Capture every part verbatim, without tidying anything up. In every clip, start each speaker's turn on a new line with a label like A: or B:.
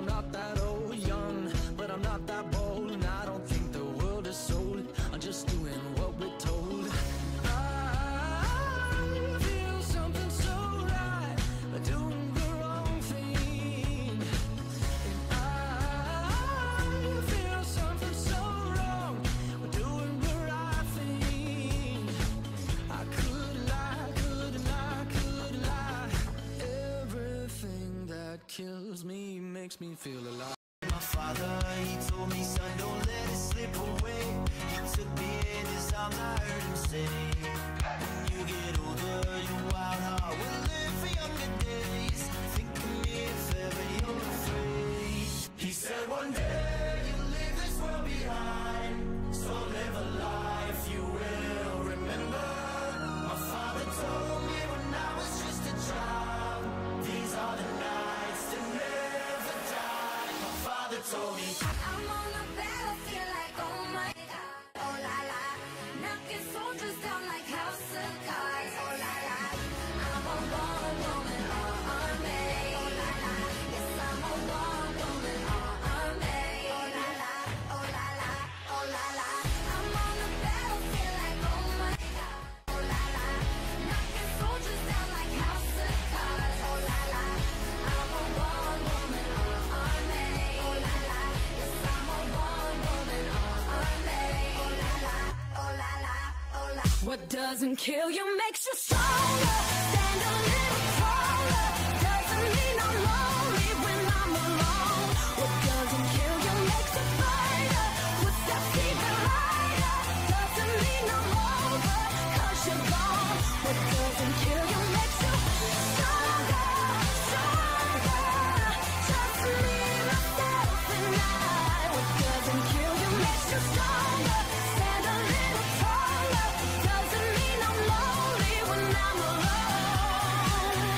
A: I'm not that old. Young, but I'm not that bold. And I don't think the world is sold. I'm just doing what we're told. I feel something so right, doing the wrong thing. And I feel something so wrong, doing the right thing. I could lie, could lie, could lie. Everything that kills me makes me feel alive.
B: My father, he told me, son, don't let it slip away. He took me in his arms, I heard him say, when you get older, your wild heart will live for younger days. Think of me if ever you're afraid. He said one day you'll leave this world behind, so live a life you will remember. My father told me when I was just a child, these are the nights that never die. My father told me,
C: I'm on the battlefield like, oh my God, oh la la, knocking soldiers down like house of cards, oh la la. I'm a born woman, oh army, oh la la. Yes, I'm a born woman, oh army, oh la la, oh la la, oh la la. I'm on the battlefield like, oh my God, oh la la, knocking soldiers down like house of cards, oh la la. I'm a born woman, oh army, oh la la. Yes, I'm a born woman, oh army, oh la la, oh la la, oh la. What doesn't kill you makes you stronger. Stand a little taller. Doesn't mean I'm lonely when I'm alone. What doesn't kill you makes you fighter. Footsteps even lighter. Doesn't mean I'm over, 'cause you're gone. What doesn't kill you makes you stronger, stronger. Just me, myself, and I. What doesn't kill you makes you stronger. Stand a little taller. Doesn't mean I'm lonely when I'm alone.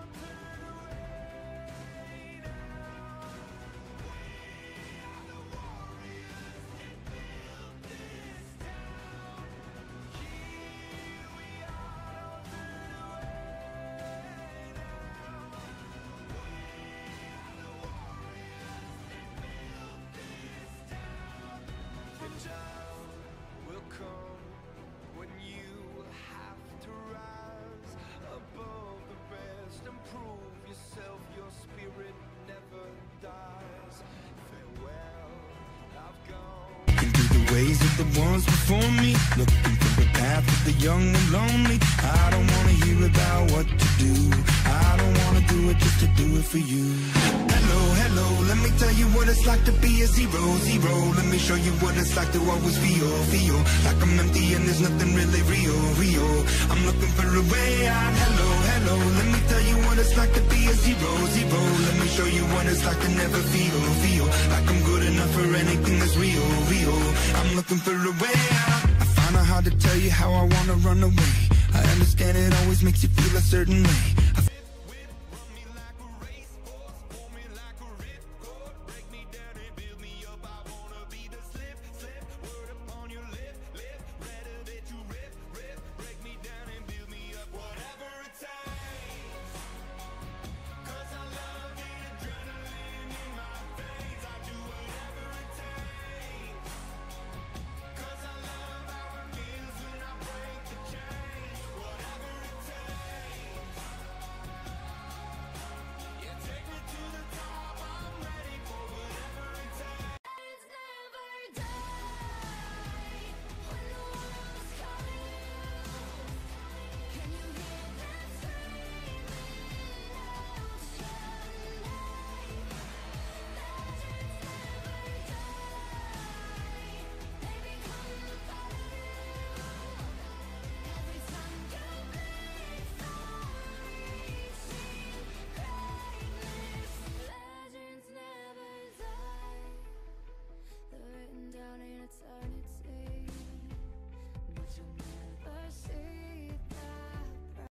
A: The time will come when you have to rise above the rest and prove yourself. Your spirit never dies. Farewell, I've gone.
D: Into the ways of the ones before me, looking for the path of the young and lonely. I don't wanna hear about what to do. I don't wanna do it just to do it for you. Hello, hello, let me tell you what it's like to be a zero, zero. Let me show you what it's like to always feel, feel like I'm empty and there's nothing really real, real. I'm looking for a way out. Hello, hello, let me tell you what it's like to be a zero, zero. Let me show you what it's like to never feel, feel like I'm good enough for anything that's real, real. I'm looking for a way out. I find it hard to tell you how I wanna run away. I understand it always makes you feel a certain way. I